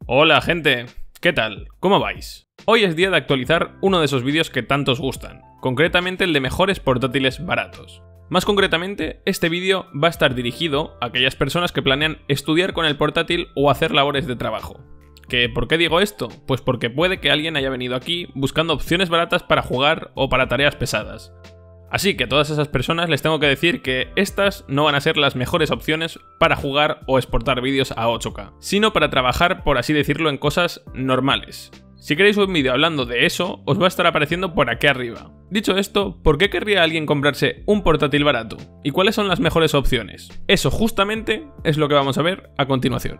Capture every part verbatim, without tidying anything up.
Hola gente, ¿qué tal? ¿Cómo vais? Hoy es día de actualizar uno de esos vídeos que tanto os gustan, concretamente el de mejores portátiles baratos. Más concretamente, este vídeo va a estar dirigido a aquellas personas que planean estudiar con el portátil o hacer labores de trabajo. ¿Que por qué digo esto? Pues porque puede que alguien haya venido aquí buscando opciones baratas para jugar o para tareas pesadas. Así que a todas esas personas les tengo que decir que estas no van a ser las mejores opciones para jugar o exportar vídeos a ocho K, sino para trabajar, por así decirlo, en cosas normales. Si queréis un vídeo hablando de eso, os va a estar apareciendo por aquí arriba. Dicho esto, ¿por qué querría alguien comprarse un portátil barato? ¿Y cuáles son las mejores opciones? Eso justamente es lo que vamos a ver a continuación.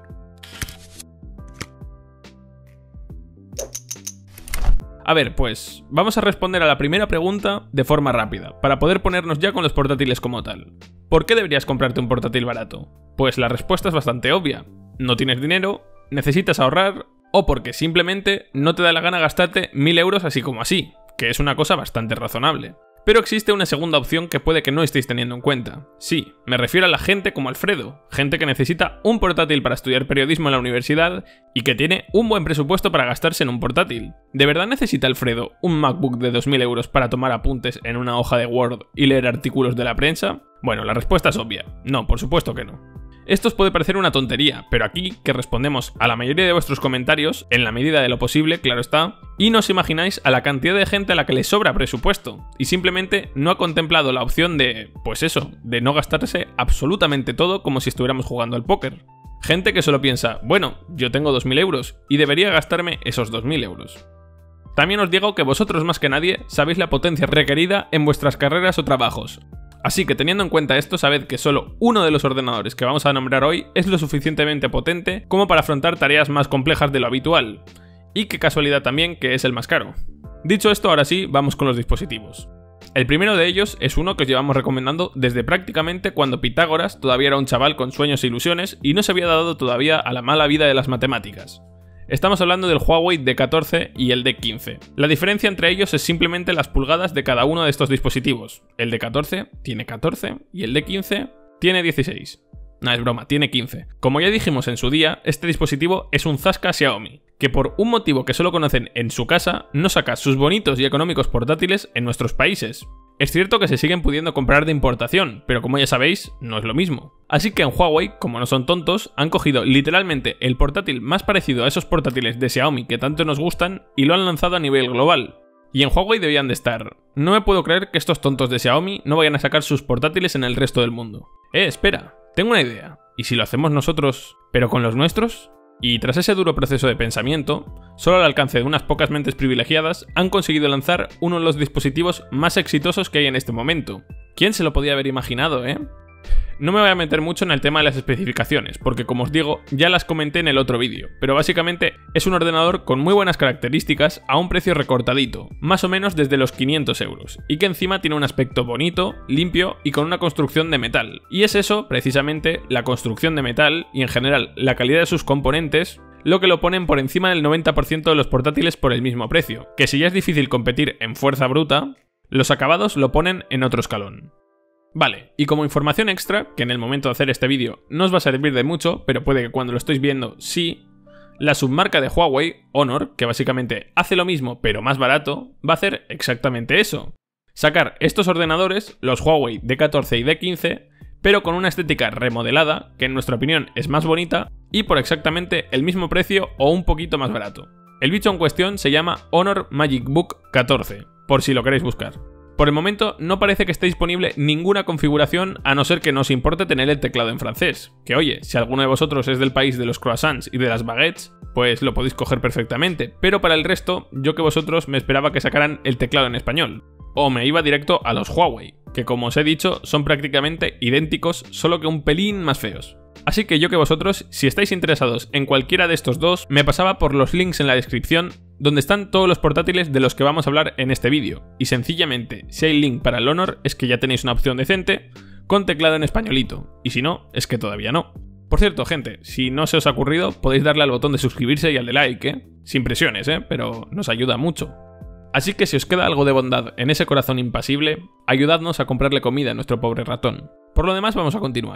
A ver, pues vamos a responder a la primera pregunta de forma rápida, para poder ponernos ya con los portátiles como tal. ¿Por qué deberías comprarte un portátil barato? Pues la respuesta es bastante obvia. No tienes dinero, necesitas ahorrar, o porque simplemente no te da la gana gastarte mil euros así como así, que es una cosa bastante razonable. Pero existe una segunda opción que puede que no estéis teniendo en cuenta. Sí, me refiero a la gente como Alfredo, gente que necesita un portátil para estudiar periodismo en la universidad y que tiene un buen presupuesto para gastarse en un portátil. ¿De verdad necesita Alfredo un MacBook de dos mil euros para tomar apuntes en una hoja de Word y leer artículos de la prensa? Bueno, la respuesta es obvia. No, por supuesto que no. Esto os puede parecer una tontería, pero aquí que respondemos a la mayoría de vuestros comentarios, en la medida de lo posible, claro está, y no os imagináis a la cantidad de gente a la que le sobra presupuesto, y simplemente no ha contemplado la opción de, pues eso, de no gastarse absolutamente todo como si estuviéramos jugando al póker. Gente que solo piensa, bueno, yo tengo dos mil euros, y debería gastarme esos dos mil euros. También os digo que vosotros más que nadie sabéis la potencia requerida en vuestras carreras o trabajos. Así que teniendo en cuenta esto, sabed que solo uno de los ordenadores que vamos a nombrar hoy es lo suficientemente potente como para afrontar tareas más complejas de lo habitual. Y qué casualidad también que es el más caro. Dicho esto, ahora sí, vamos con los dispositivos. El primero de ellos es uno que os llevamos recomendando desde prácticamente cuando Pitágoras todavía era un chaval con sueños e ilusiones y no se había dado todavía a la mala vida de las matemáticas. Estamos hablando del Huawei D catorce y el D quince. La diferencia entre ellos es simplemente las pulgadas de cada uno de estos dispositivos. El D catorce tiene catorce y el D quince tiene dieciséis. No, es broma, tiene quince. Como ya dijimos en su día, este dispositivo es un zasca Xiaomi, que por un motivo que solo conocen en su casa, no saca sus bonitos y económicos portátiles en nuestros países. Es cierto que se siguen pudiendo comprar de importación, pero como ya sabéis, no es lo mismo. Así que en Huawei, como no son tontos, han cogido literalmente el portátil más parecido a esos portátiles de Xiaomi que tanto nos gustan y lo han lanzado a nivel global. Y en Huawei debían de estar. No me puedo creer que estos tontos de Xiaomi no vayan a sacar sus portátiles en el resto del mundo. Eh, espera, tengo una idea. ¿Y si lo hacemos nosotros, pero con los nuestros? Y tras ese duro proceso de pensamiento, solo al alcance de unas pocas mentes privilegiadas han conseguido lanzar uno de los dispositivos más exitosos que hay en este momento. ¿Quién se lo podía haber imaginado, eh? No me voy a meter mucho en el tema de las especificaciones, porque como os digo, ya las comenté en el otro vídeo, pero básicamente es un ordenador con muy buenas características a un precio recortadito, más o menos desde los quinientos euros, y que encima tiene un aspecto bonito, limpio y con una construcción de metal. Y es eso, precisamente, la construcción de metal y en general la calidad de sus componentes, lo que lo ponen por encima del noventa por ciento de los portátiles por el mismo precio, que si ya es difícil competir en fuerza bruta, los acabados lo ponen en otro escalón. Vale, y como información extra, que en el momento de hacer este vídeo no os va a servir de mucho, pero puede que cuando lo estéis viendo sí, la submarca de Huawei, Honor, que básicamente hace lo mismo pero más barato, va a hacer exactamente eso. Sacar estos ordenadores, los Huawei D catorce y D quince, pero con una estética remodelada, que en nuestra opinión es más bonita, y por exactamente el mismo precio o un poquito más barato. El bicho en cuestión se llama Honor MagicBook catorce, por si lo queréis buscar. Por el momento no parece que esté disponible ninguna configuración a no ser que no os importe tener el teclado en francés, que oye, si alguno de vosotros es del país de los croissants y de las baguettes, pues lo podéis coger perfectamente, pero para el resto, yo que vosotros me esperaba que sacaran el teclado en español, o me iba directo a los Huawei, que como os he dicho son prácticamente idénticos, solo que un pelín más feos. Así que yo que vosotros, si estáis interesados en cualquiera de estos dos, me pasaba por los links en la descripción, donde están todos los portátiles de los que vamos a hablar en este vídeo, y sencillamente, si hay link para el Honor, es que ya tenéis una opción decente, con teclado en españolito, y si no, es que todavía no. Por cierto, gente, si no se os ha ocurrido, podéis darle al botón de suscribirse y al de like, ¿eh? Sin presiones, ¿eh? Pero nos ayuda mucho. Así que si os queda algo de bondad en ese corazón impasible, ayudadnos a comprarle comida a nuestro pobre ratón. Por lo demás, vamos a continuar.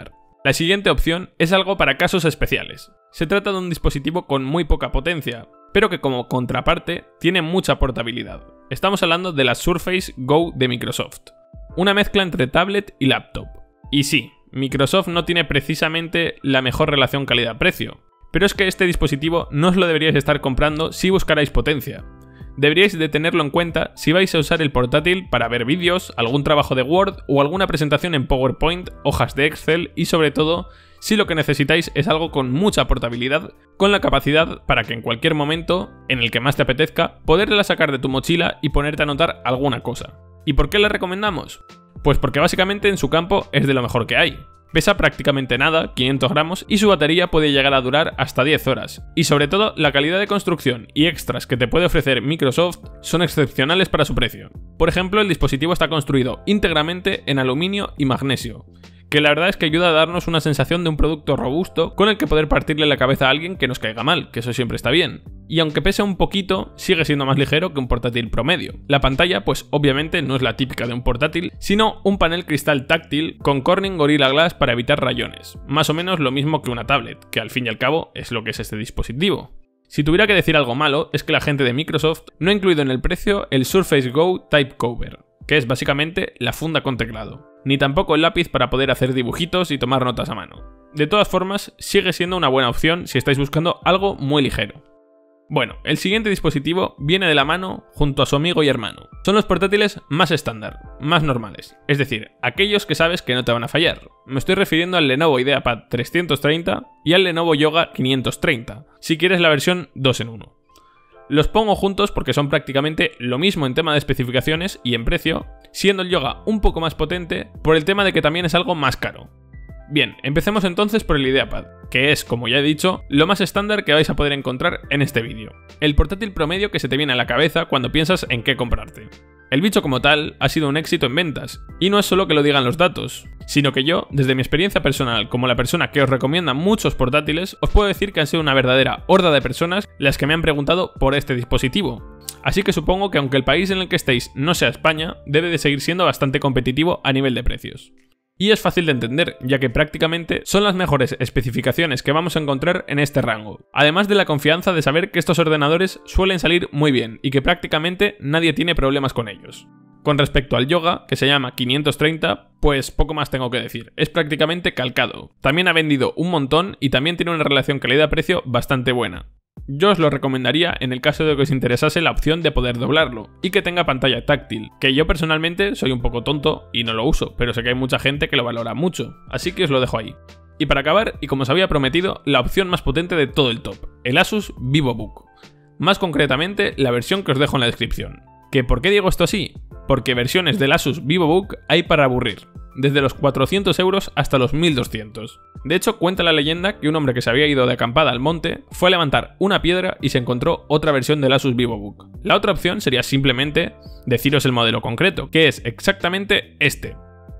La siguiente opción es algo para casos especiales. Se trata de un dispositivo con muy poca potencia, pero que como contraparte tiene mucha portabilidad. Estamos hablando de la Surface Go de Microsoft. Una mezcla entre tablet y laptop. Y sí, Microsoft no tiene precisamente la mejor relación calidad-precio, pero es que este dispositivo no os lo deberíais estar comprando si buscarais potencia. Deberíais de tenerlo en cuenta si vais a usar el portátil para ver vídeos, algún trabajo de Word o alguna presentación en PowerPoint, hojas de Excel y sobre todo si lo que necesitáis es algo con mucha portabilidad, con la capacidad para que en cualquier momento, en el que más te apetezca, poderla sacar de tu mochila y ponerte a anotar alguna cosa. ¿Y por qué la recomendamos? Pues porque básicamente en su campo es de lo mejor que hay. Pesa prácticamente nada, quinientos gramos, y su batería puede llegar a durar hasta diez horas. Y sobre todo, la calidad de construcción y extras que te puede ofrecer Microsoft son excepcionales para su precio. Por ejemplo, el dispositivo está construido íntegramente en aluminio y magnesio, que la verdad es que ayuda a darnos una sensación de un producto robusto con el que poder partirle la cabeza a alguien que nos caiga mal, que eso siempre está bien. Y aunque pese un poquito, sigue siendo más ligero que un portátil promedio. La pantalla, pues obviamente no es la típica de un portátil, sino un panel cristal táctil con Corning Gorilla Glass para evitar rayones. Más o menos lo mismo que una tablet, que al fin y al cabo es lo que es este dispositivo. Si tuviera que decir algo malo, es que la gente de Microsoft no ha incluido en el precio el Surface Go Type Cover, que es básicamente la funda con teclado, ni tampoco el lápiz para poder hacer dibujitos y tomar notas a mano. De todas formas, sigue siendo una buena opción si estáis buscando algo muy ligero. Bueno, el siguiente dispositivo viene de la mano junto a su amigo y hermano. Son los portátiles más estándar, más normales, es decir, aquellos que sabes que no te van a fallar. Me estoy refiriendo al Lenovo IdeaPad trescientos treinta y al Lenovo Yoga quinientos treinta, si quieres la versión dos en uno. Los pongo juntos porque son prácticamente lo mismo en tema de especificaciones y en precio, siendo el Yoga un poco más potente por el tema de que también es algo más caro. Bien, empecemos entonces por el IdeaPad, que es, como ya he dicho, lo más estándar que vais a poder encontrar en este vídeo. El portátil promedio que se te viene a la cabeza cuando piensas en qué comprarte. El bicho como tal ha sido un éxito en ventas, y no es solo que lo digan los datos, sino que yo, desde mi experiencia personal como la persona que os recomienda muchos portátiles, os puedo decir que han sido una verdadera horda de personas las que me han preguntado por este dispositivo. Así que supongo que aunque el país en el que estéis no sea España, debe de seguir siendo bastante competitivo a nivel de precios. Y es fácil de entender, ya que prácticamente son las mejores especificaciones que vamos a encontrar en este rango, además de la confianza de saber que estos ordenadores suelen salir muy bien y que prácticamente nadie tiene problemas con ellos. Con respecto al Yoga, que se llama quinientos treinta, pues poco más tengo que decir, es prácticamente calcado. También ha vendido un montón y también tiene una relación calidad-precio bastante buena. Yo os lo recomendaría en el caso de que os interesase la opción de poder doblarlo y que tenga pantalla táctil, que yo personalmente soy un poco tonto y no lo uso, pero sé que hay mucha gente que lo valora mucho, así que os lo dejo ahí. Y para acabar, y como os había prometido, la opción más potente de todo el top, el Asus VivoBook. Más concretamente, la versión que os dejo en la descripción. ¿Que por qué digo esto así? Porque versiones del Asus VivoBook hay para aburrir, desde los cuatrocientos euros hasta los mil doscientos. De hecho, cuenta la leyenda que un hombre que se había ido de acampada al monte fue a levantar una piedra y se encontró otra versión del Asus VivoBook. La otra opción sería simplemente deciros el modelo concreto, que es exactamente este.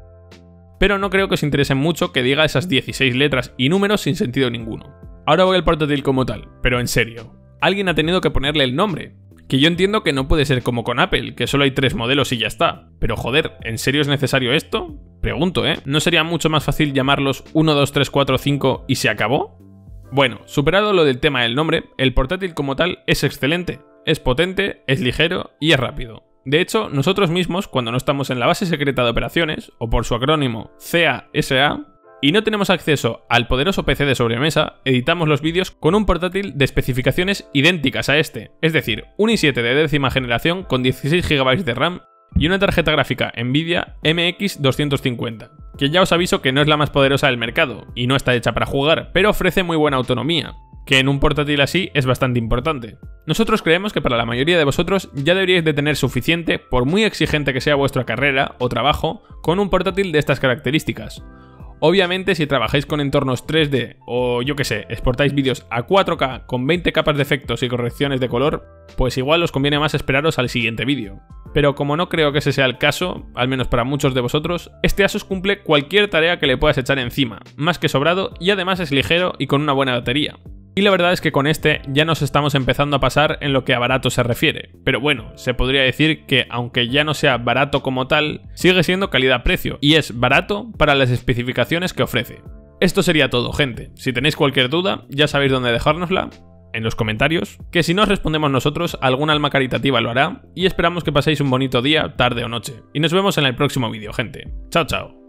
Pero no creo que os interese mucho que diga esas dieciséis letras y números sin sentido ninguno. Ahora voy al portátil como tal, pero en serio, alguien ha tenido que ponerle el nombre. Que yo entiendo que no puede ser como con Apple, que solo hay tres modelos y ya está. Pero joder, ¿en serio es necesario esto? Pregunto, ¿eh? ¿No sería mucho más fácil llamarlos uno, dos, tres, cuatro, cinco y se acabó? Bueno, superado lo del tema del nombre, el portátil como tal es excelente. Es potente, es ligero y es rápido. De hecho, nosotros mismos, cuando no estamos en la base secreta de operaciones, o por su acrónimo C A S A, y no tenemos acceso al poderoso P C de sobremesa, editamos los vídeos con un portátil de especificaciones idénticas a este, es decir, un i siete de décima generación con dieciséis gigabytes de RAM y una tarjeta gráfica Nvidia M X doscientos cincuenta, que ya os aviso que no es la más poderosa del mercado y no está hecha para jugar, pero ofrece muy buena autonomía, que en un portátil así es bastante importante. Nosotros creemos que para la mayoría de vosotros ya deberíais de tener suficiente, por muy exigente que sea vuestra carrera o trabajo, con un portátil de estas características. Obviamente, si trabajáis con entornos tres D o yo que sé, exportáis vídeos a cuatro K con veinte capas de efectos y correcciones de color, pues igual os conviene más esperaros al siguiente vídeo. Pero como no creo que ese sea el caso, al menos para muchos de vosotros, este Asus cumple cualquier tarea que le puedas echar encima, más que sobrado, y además es ligero y con una buena batería. Y la verdad es que con este ya nos estamos empezando a pasar en lo que a barato se refiere, pero bueno, se podría decir que aunque ya no sea barato como tal, sigue siendo calidad-precio, y es barato para las especificaciones que ofrece. Esto sería todo, gente. Si tenéis cualquier duda, ya sabéis dónde dejárnosla, en los comentarios, que si no os respondemos nosotros, algún alma caritativa lo hará, y esperamos que paséis un bonito día, tarde o noche. Y nos vemos en el próximo vídeo, gente. Chao, chao.